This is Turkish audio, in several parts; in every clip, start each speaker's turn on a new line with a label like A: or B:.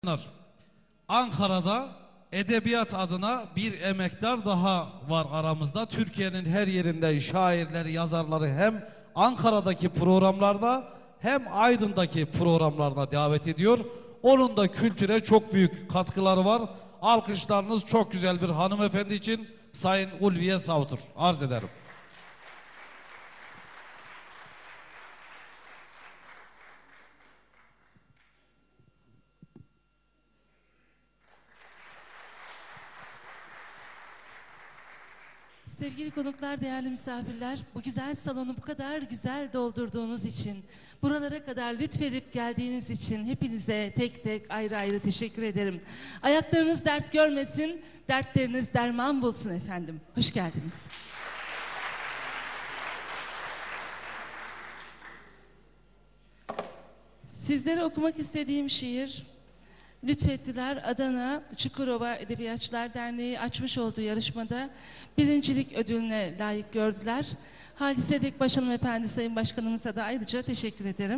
A: Ankara'da edebiyat adına bir emektar daha var aramızda. Türkiye'nin her yerinden şairleri, yazarları hem Ankara'daki programlarda hem Aydın'daki programlarda davet ediyor. Onun da kültüre çok büyük katkıları var. Alkışlarınız çok güzel bir hanımefendi için Sayın Ulviye Savtur. Arz ederim.
B: Sevgili konuklar, değerli misafirler, bu güzel salonu bu kadar güzel doldurduğunuz için, buralara kadar lütfedip geldiğiniz için hepinize tek tek ayrı ayrı teşekkür ederim. Ayaklarınız dert görmesin, dertleriniz derman bulsun efendim. Hoş geldiniz. Sizlere okumak istediğim şiir, lütfettiler. Adana Çukurova Edebiyatçılar Derneği açmış olduğu yarışmada birincilik ödülüne layık gördüler. Halise Tekbaş Hanımefendi Sayın Başkanımıza da ayrıca teşekkür ederim.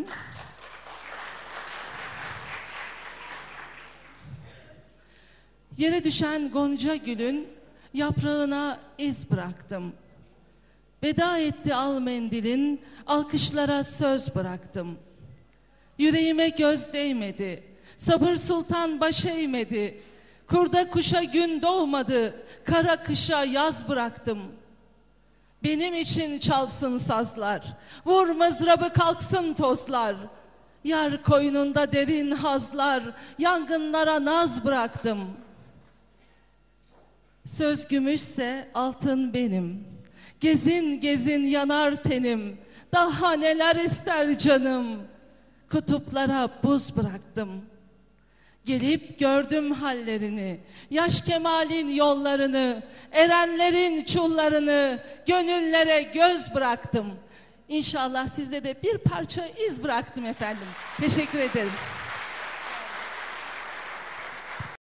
B: Yere düşen gonca gülün yaprağına iz bıraktım. Veda etti al mendilin, alkışlara söz bıraktım. Yüreğime göz değmedi. Sabır sultan baş eğmedi. Kurda kuşa gün doğmadı. Kara kışa yaz bıraktım. Benim için çalsın sazlar. Vur mızrabı kalksın tozlar. Yar koynunda derin hazlar. Yangınlara naz bıraktım. Söz gümüşse altın benim. Gezin gezin yanar tenim. Daha neler ister canım. Kutuplara buz bıraktım. Gelip gördüm hallerini, yaş kemalin yollarını, erenlerin çullarını, gönüllere göz bıraktım. İnşallah sizde de bir parça iz bıraktım efendim. Teşekkür ederim.